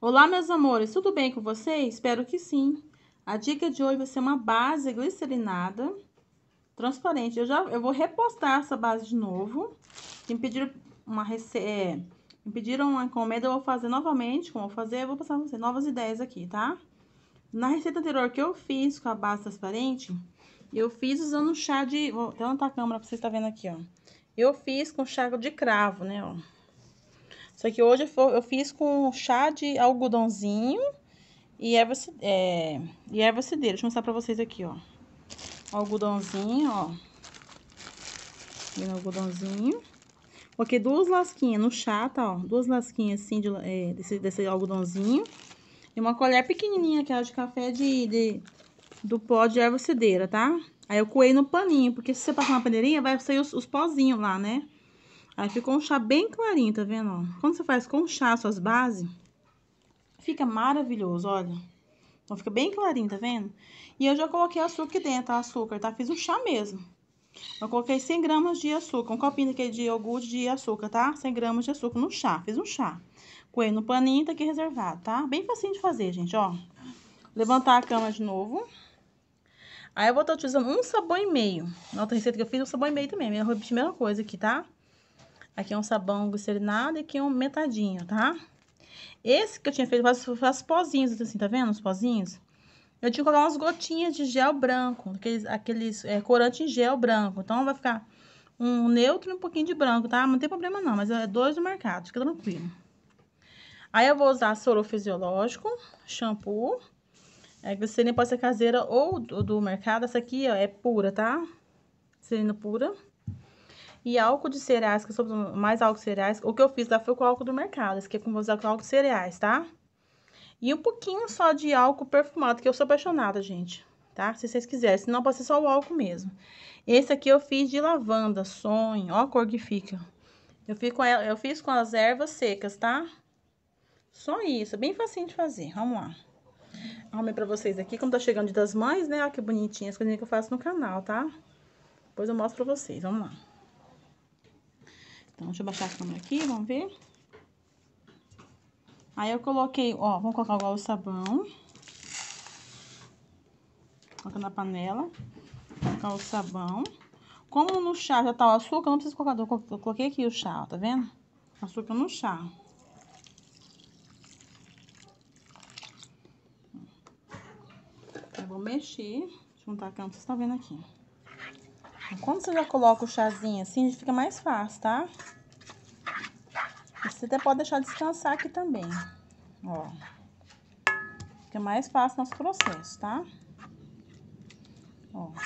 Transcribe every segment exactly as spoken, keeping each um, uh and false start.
Olá, meus amores, tudo bem com vocês? Espero que sim. A dica de hoje vai ser uma base glicerinada transparente. Eu já eu vou repostar essa base de novo. Me pediram uma receita, é, me pediram uma encomenda, eu vou fazer novamente. Como eu vou fazer, eu vou passar pra vocês novas ideias aqui, tá? Na receita anterior que eu fiz com a base transparente, eu fiz usando chá de... Vou levantar a câmera pra vocês estarem vendo aqui, ó. Eu fiz com chá de cravo, né, ó. Só que hoje eu fiz com chá de algodãozinho e erva, é, e erva cidreira. Deixa eu mostrar pra vocês aqui, ó. Algodãozinho, ó. Vendo algodãozinho. Coloquei duas lasquinhas no chá, tá, ó. Duas lasquinhas assim de, é, desse, desse algodãozinho. E uma colher pequenininha, que é de café de, de, do pó de erva cidreira, tá? Aí eu coei no paninho, porque se você passar na paneirinha, vai sair os, os pozinhos lá, né? Aí ficou um chá bem clarinho, tá vendo, ó? Quando você faz com chá suas bases, fica maravilhoso, olha. Então, fica bem clarinho, tá vendo? E eu já coloquei açúcar aqui dentro, açúcar, tá? Fiz um chá mesmo. Eu coloquei cem gramas de açúcar, um copinho daquele de iogurte de açúcar, tá? cem gramas de açúcar no chá, fiz um chá. Coei no paninho, tá aqui reservado, tá? Bem facinho de fazer, gente, ó. Levantar a cama de novo. Aí eu vou estar utilizando um sabão e meio. Na outra receita que eu fiz, um sabão e meio também. Eu vou repetir a mesma coisa aqui, tá? Aqui é um sabão glicerinado e aqui é um metadinho, tá? Esse que eu tinha feito faz, faz pozinhos, assim, tá vendo? Os pozinhos. Eu tinha que colocar umas gotinhas de gel branco, aqueles, aqueles é, corante em gel branco. Então, vai ficar um neutro e um pouquinho de branco, tá? Não tem problema não, mas é dois do mercado, fica tranquilo. Aí, eu vou usar soro fisiológico, shampoo. É, glicerina pode ser caseira ou do, do mercado. Essa aqui, ó, é pura, tá? Glicerina pura. E álcool de cereais, que eu sou mais álcool de cereais. O que eu fiz lá foi com álcool do mercado. Esse aqui é com usar com álcool de cereais, tá? E um pouquinho só de álcool perfumado, que eu sou apaixonada, gente. Tá? Se vocês quiserem. Senão pode ser só o álcool mesmo. Esse aqui eu fiz de lavanda, sonho. Ó a cor que fica. Eu fiz com, ela, eu fiz com as ervas secas, tá? Só isso. Bem facinho de fazer. Vamos lá. Arrumei pra vocês aqui. Como tá chegando o Dia das Mães, né? Olha que bonitinha as coisinhas que eu faço no canal, tá? Depois eu mostro pra vocês. Vamos lá. Então, deixa eu baixar a câmera aqui, vamos ver. Aí, eu coloquei, ó, vamos colocar agora o sabão. Colocar na panela. Colocar o sabão. Como no chá já tá o açúcar, não precisa colocar, eu coloquei aqui o chá, ó, tá vendo? Açúcar no chá. Eu vou mexer, juntar a câmera, vocês estão vendo aqui. Quando você já coloca o chazinho assim, fica mais fácil, tá? Você até pode deixar descansar aqui também, ó. Fica mais fácil nosso processo, tá? Ó.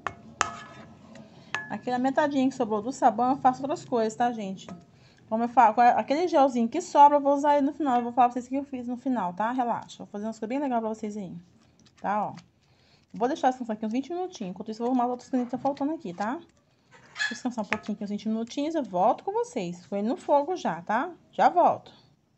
Aquela metadinha que sobrou do sabão, eu faço outras coisas, tá, gente? Como eu falo, aquele gelzinho que sobra, eu vou usar ele no final. Eu vou falar pra vocês o que eu fiz no final, tá? Relaxa. Vou fazer umas coisas bem legais pra vocês aí. Tá, ó. Vou deixar descansar aqui uns vinte minutinhos. Enquanto isso, eu vou arrumar as outras coisas que estão faltando aqui, tá? Vou descansar um pouquinho aqui, uns vinte minutinhos. Eu volto com vocês. Com ele no fogo já, tá? Já volto.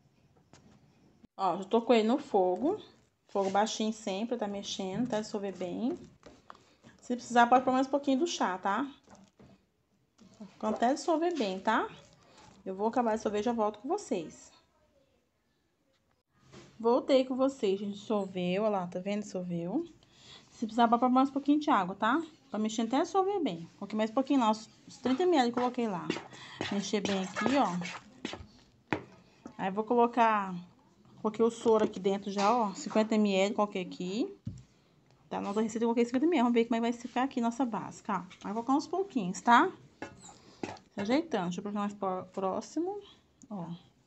Ó, já tô com ele no fogo. Fogo baixinho sempre, tá mexendo, tá? Dissolver bem. Se precisar, pode pôr mais um pouquinho do chá, tá? Até dissolver bem, tá? Eu vou acabar de dissolver e já volto com vocês. Voltei com vocês, gente. Dissolveu, olha lá, tá vendo? Dissolveu. Se precisar, pode pôr mais um pouquinho de água, tá? Pra mexer até dissolver bem. Coloquei mais um pouquinho lá, uns trinta mililitros coloquei lá. Mexer bem aqui, ó. Aí, vou colocar... Coloquei o soro aqui dentro já, ó. cinquenta mililitros, coloquei aqui. Tá? Na outra receita eu coloquei cinquenta mililitros. Vamos ver como é que vai ficar aqui nossa base, tá? Aí, vou colocar uns pouquinhos, tá? Se ajeitando. Deixa eu colocar mais próximo. Ó.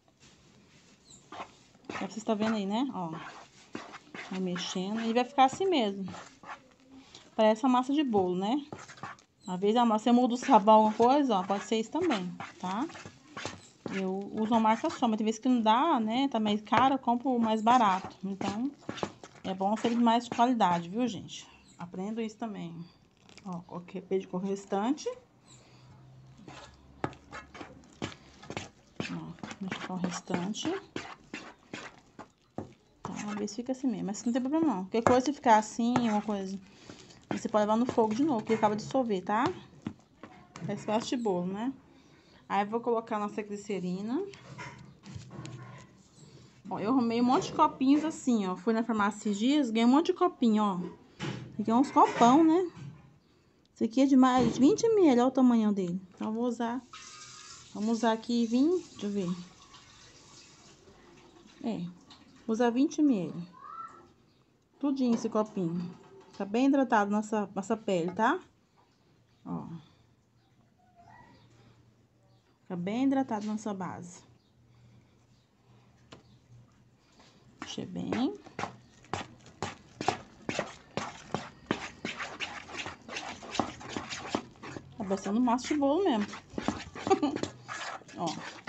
Você está vendo aí, né? Ó. Vai mexendo. E vai ficar assim mesmo. Parece uma massa de bolo, né? Às vezes a massa, você muda o sabão, alguma coisa, ó. Pode ser isso também, tá? Eu uso uma marca só, mas tem vezes que não dá, né? Tá meio caro, eu compro o mais barato. Então, é bom ser de mais qualidade, viu, gente? Aprendo isso também. Ó, coloquei beijo com o restante. Ó, deixa com o restante. Tá, uma vez fica assim mesmo, mas não tem problema não. Qualquer coisa, se ficar assim, uma coisa, você pode levar no fogo de novo, porque acaba de dissolver, tá? É espaço de bolo, né? Aí, vou colocar nossa glicerina. Ó, eu arrumei um monte de copinhos assim, ó. Fui na farmácia esses dias, ganhei um monte de copinho, ó. Aqui é uns copão, né? Esse aqui é de mais vinte mililitros, olha o tamanho dele. Então, eu vou usar... Vamos usar aqui vinte... Deixa eu ver. É, vou usar vinte mililitros. Tudinho esse copinho. Tá bem hidratado nossa, nossa pele, tá? Ó. Fica bem hidratado nossa base. Mexer bem. Tá parecendo massa de bolo mesmo. Ó.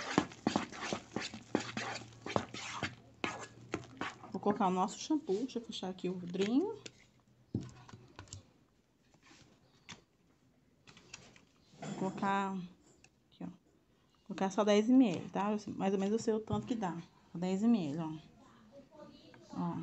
Vou colocar o nosso shampoo. Deixa eu fechar aqui o vidrinho. Vou colocar... Aqui, ó. Vou colocar só dez mililitros, tá? Mais ou menos eu sei o tanto que dá. dez mililitros, ó. Ó.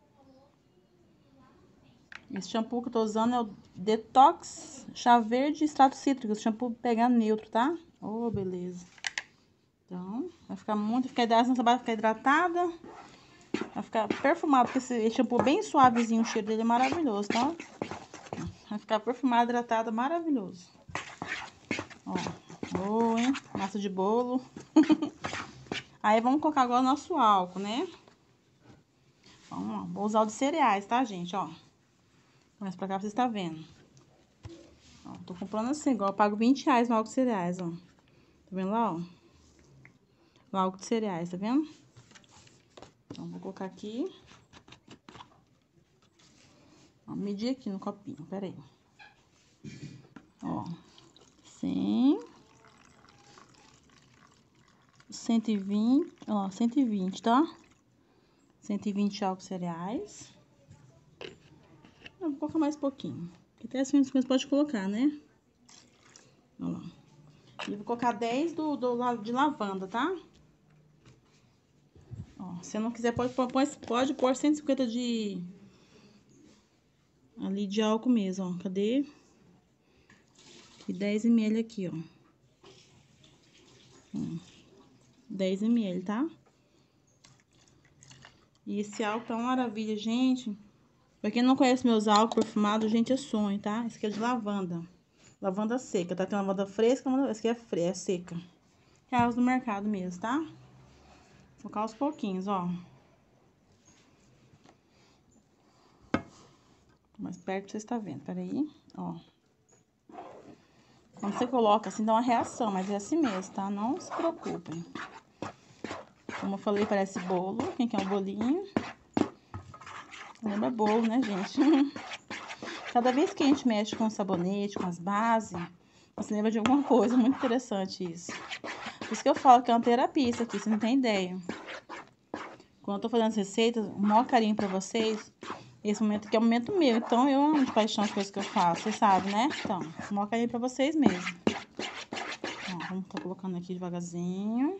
Esse shampoo que eu tô usando é o Detox Chá Verde Extrato Cítrico. Esse shampoo pegar neutro, tá? Oh, beleza. Então, vai ficar muito... Ficar hidratada, nossa base vai ficar hidratada. Vai ficar perfumado, porque esse shampoo bem suavezinho, o cheiro dele é maravilhoso, tá? Vai ficar perfumado, hidratado, maravilhoso. Ó, boa, hein? Massa de bolo. Aí, vamos colocar agora o nosso álcool, né? Vamos lá, vou usar o de cereais, tá, gente? Ó. Mais pra cá, vocês estão vendo. Ó, tô comprando assim, igual eu pago vinte reais no álcool de cereais, ó. Tá vendo lá, ó? O álcool de cereais, tá vendo? Então, vou colocar aqui. Ó, medir aqui no copinho, pera aí. Ó, cem. cento e vinte, ó, cento e vinte, tá? cento e vinte álcool de cereais. Eu vou colocar mais pouquinho. Até as coisas pode colocar, né? Ó lá. E vou colocar dez do, do lado de lavanda, tá? Ó, se não quiser, pode pôr, pode pôr cento e cinquenta de... Ali de álcool mesmo, ó. Cadê? E dez mililitros aqui, ó. Hum. dez mililitros, tá? E esse álcool tá uma maravilha, gente. Pra quem não conhece meus álcool perfumados, gente, é sonho, tá? Esse aqui é de lavanda. Lavanda seca, tá? Tem uma lavanda fresca, esse aqui é, fre é seca. Que é as do mercado mesmo, tá? Vou colocar aos pouquinhos, ó. Mais perto pra vocês estarem vendo, peraí, ó. Quando você coloca assim, dá uma reação, mas é assim mesmo, tá? Não se preocupem. Como eu falei, parece bolo. Quem quer um bolinho? Lembra bolo, né, gente? Cada vez que a gente mexe com o sabonete, com as bases, você lembra de alguma coisa. Muito interessante isso. Por isso que eu falo que é uma terapia isso aqui, você não tem ideia. Quando eu tô fazendo as receitas, o maior carinho pra vocês, esse momento aqui é o momento meu. Então, eu amo de paixão as coisas que eu faço, vocês sabem, né? Então, o maior carinho pra vocês mesmo. Ó, vamos tá colocando aqui devagarzinho.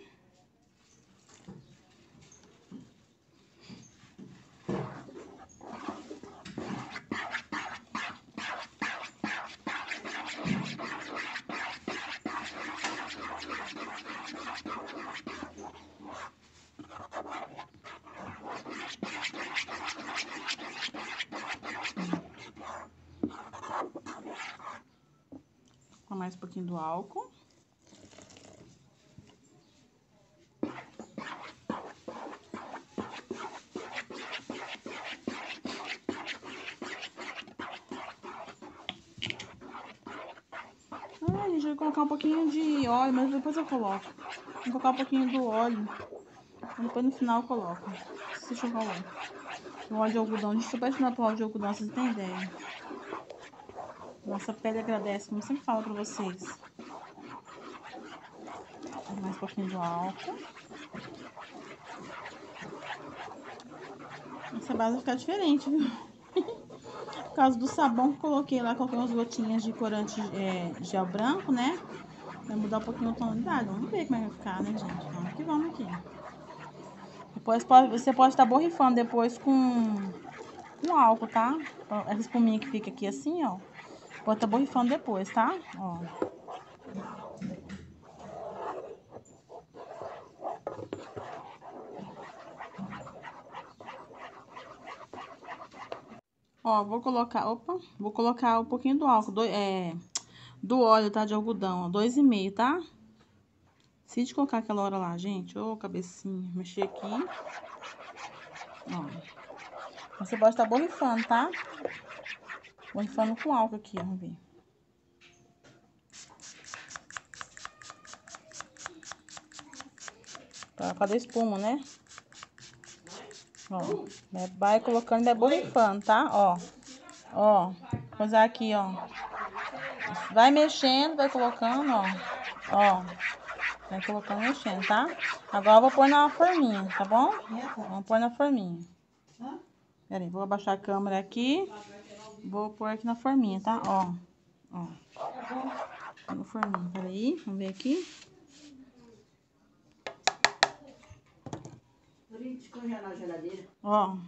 Com mais um pouquinho do álcool. Ai, gente, eu vou colocar um pouquinho de óleo, mas depois eu coloco. Vou colocar um pouquinho do óleo. Depois no final eu coloco. Deixa eu colocar. O óleo de algodão. Deixa eu apaixonar por óleo de algodão, vocês não têm ideia. Nossa pele agradece, como eu sempre falo pra vocês. Mais um pouquinho do álcool. Essa base vai ficar diferente, viu? Por causa do sabão que coloquei lá, coloquei umas gotinhas de corante é, gel branco, né? Vai mudar um pouquinho a tonalidade. Vamos ver como é que vai ficar, né, gente? Vamos que vamos aqui. Depois pode, você pode estar borrifando depois com, com álcool, tá? Essa espuminha que fica aqui assim, ó. Pode estar borrifando depois, tá? Ó. Ó, vou colocar, opa, vou colocar um pouquinho do álcool, do, é, do óleo, tá, de algodão, ó, dois e meio, tá? Se de colocar aquela hora lá, gente, ô, cabecinha, mexer aqui, ó. Você pode estar borrifando, tá? Borrifando com álcool aqui, ó, vamos ver. Pra cada espuma, né? Ó, vai colocando, vai borrifando, tá? Ó, ó, coisar aqui, ó. Vai mexendo, vai colocando, ó. Ó, vai colocando, mexendo, tá? Agora eu vou pôr na forminha, tá bom? Vamos pôr na forminha. Pera aí, vou abaixar a câmera aqui. Vou pôr aqui na forminha, tá? Ó, ó. Na forminha, pera aí, vamos ver aqui. Ó.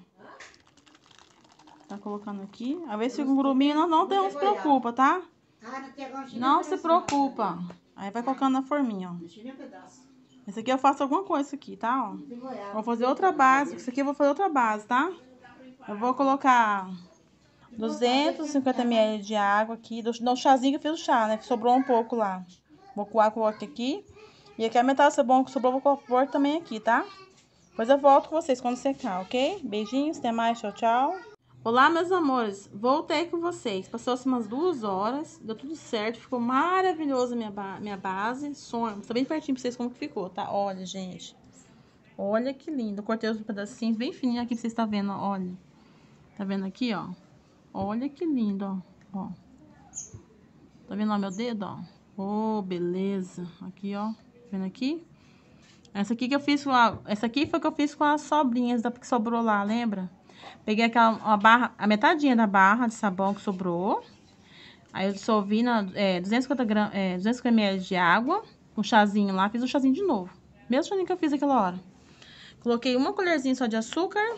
Tá colocando aqui. A ver se o gruminho não, não, não se preocupa, tá? Não se preocupa. Aí vai colocando na forminha, ó. Esse aqui eu faço alguma coisa aqui, tá? Ó. Vou fazer outra base. Isso aqui eu vou fazer outra base, tá? Eu vou colocar duzentos e cinquenta mililitros de água aqui. Do, do chazinho que eu fiz o chá, né? Que sobrou um pouco lá. Vou coar com o outro aqui. E aqui a metade do sabão que sobrou, vou pôr também aqui, tá? Depois eu volto com vocês quando secar, ok? Beijinhos, até mais, tchau, tchau. Olá, meus amores, voltei com vocês. Passou-se umas duas horas, deu tudo certo, ficou maravilhoso a minha, ba minha base. Sonho, tá bem pertinho pra vocês como que ficou, tá? Olha, gente, olha que lindo. Eu cortei os pedacinhos bem fininhos aqui pra vocês estar vendo, olha. Tá vendo aqui, ó? Olha que lindo, ó. ó. Tá vendo, ó, meu dedo, ó? Oh, beleza. Aqui, ó, tá vendo aqui? Essa aqui que eu fiz, essa aqui foi que eu fiz com as sobrinhas da que sobrou lá, lembra? Peguei aquela uma barra, a metadinha da barra de sabão que sobrou. Aí eu dissolvi na é, duzentos e cinquenta gramas, é, duzentos e cinquenta mililitros de água, um chazinho lá, fiz um chazinho de novo. Mesmo chazinho que eu fiz aquela hora. Coloquei uma colherzinha só de açúcar.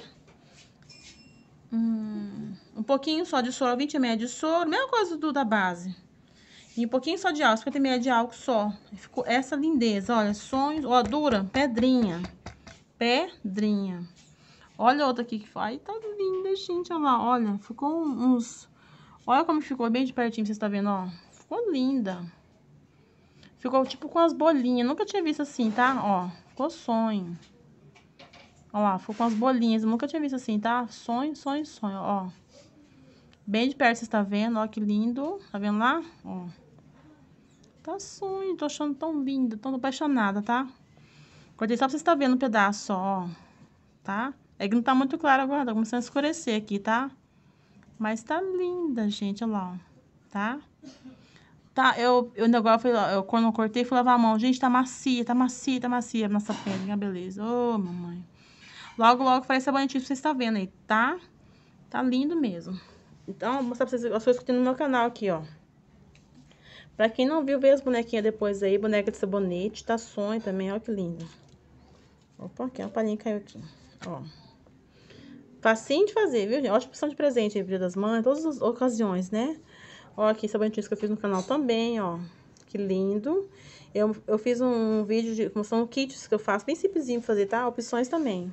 Hum, um pouquinho só de soro, vinte mililitros de soro, mesma coisa do da base. E um pouquinho só de álcool, cinquenta mililitros de álcool só. Ficou essa lindeza, olha, sonhos, ó, dura, pedrinha. Pedrinha. Olha outra aqui que faz. Tá linda, gente. Olha lá, olha. Ficou uns... Olha como ficou bem de pertinho, vocês estão vendo, ó. Ficou linda. Ficou tipo com as bolinhas. Nunca tinha visto assim, tá? Ó, ficou sonho. Olha lá, ficou com as bolinhas. Eu nunca tinha visto assim, tá? Sonho, sonho, sonho, ó. Bem de perto, vocês estão vendo, ó, que lindo. Tá vendo lá? Ó. Tá sonho. Tô achando tão linda, tão apaixonada, tá? Cortei só pra vocês estar vendo um pedaço, ó. Tá? É que não tá muito claro agora, tá começando a escurecer aqui, tá? Mas tá linda, gente, olha lá, ó. Tá? Tá, eu, eu agora fui, eu, quando eu cortei, fui lavar a mão. Gente, tá macia, tá macia, tá macia a nossa pele, a beleza. Ô, oh, mamãe. Logo, logo, faz essa bonitinha pra vocês estar vendo aí, tá? Tá lindo mesmo. Então, vou mostrar pra vocês as coisas que tem no meu canal aqui, ó. Pra quem não viu, vê as bonequinhas depois aí, boneca de sabonete, tá sonho também, ó que linda. Opa, aqui, uma palhinha caiu aqui, ó. Facinho de fazer, viu, gente? Ótima opção de presente aí, Dia das Mães, todas as ocasiões, né? Ó, aqui, sabonetinhos que eu fiz no canal também, ó. Que lindo. Eu, eu fiz um vídeo de como são kits que eu faço, bem simplesinho de fazer, tá? Opções também.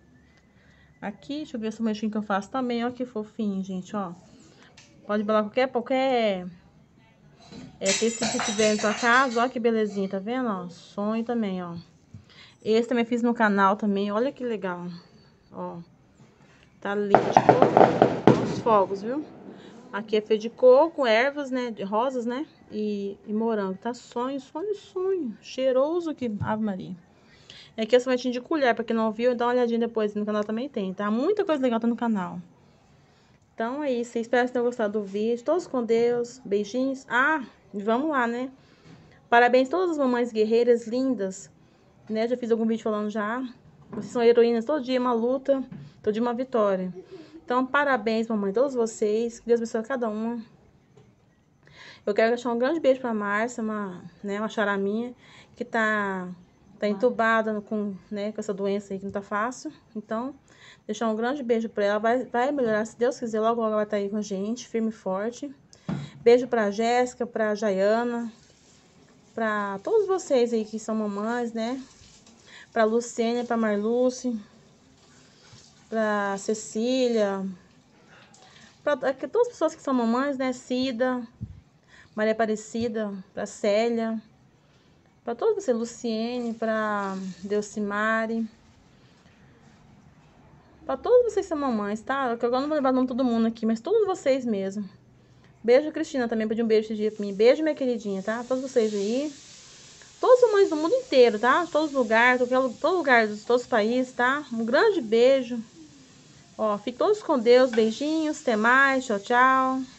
Aqui, deixa eu ver o sabonetinho que eu faço também, ó, que fofinho, gente, ó. Pode bolar qualquer, qualquer é, tecido que tiver na sua casa, ó, que belezinha, tá vendo, ó? Sonho também, ó. Esse também fiz no canal também, olha que legal, ó. Tá lindo de coco, os fogos, viu? Aqui é feito de coco, ervas, né? De rosas, né? E, e morango. Tá sonho, sonho, sonho. Cheiroso que... Ave Maria. E aqui é somente de colher, pra quem não viu, dá uma olhadinha depois. No canal também tem, tá? Muita coisa legal tá no canal. Então é isso. Espero que vocês tenham gostado do vídeo. Todos com Deus. Beijinhos. Ah, vamos lá, né? Parabéns a todas as mamães guerreiras lindas. Né? Já fiz algum vídeo falando já. Vocês são heroínas. Todo dia uma luta. Todo dia uma vitória. Então, parabéns, mamãe, todos vocês. Que Deus abençoe cada uma. Eu quero deixar um grande beijo pra Márcia, uma, né, uma charaminha, que tá, tá entubada com, né, com essa doença aí que não tá fácil. Então, deixar um grande beijo pra ela. Vai, vai melhorar, se Deus quiser. Logo, logo ela vai estar aí com a gente, firme e forte. Beijo pra Jéssica, pra Jaiana, pra todos vocês aí que são mamães, né? Pra Lucênia, pra Marluce, pra Cecília, Pra todas as pessoas que são mamães, né? Cida, Maria Aparecida, pra Célia, pra todos vocês, Luciene, pra Delcimare, pra todos vocês que são mamães, tá? Eu agora não vou lembrar o nome de todo mundo aqui, mas todos vocês mesmo. Beijo, Cristina, também pediu um beijo esse dia pra mim. Beijo, minha queridinha, tá? Todos vocês aí. Todas as mamães do mundo inteiro, tá? Todos os lugares, todo lugar, todos os países, tá? Um grande beijo. Ó, fiquem todos com Deus. Beijinhos, até mais. Tchau, tchau.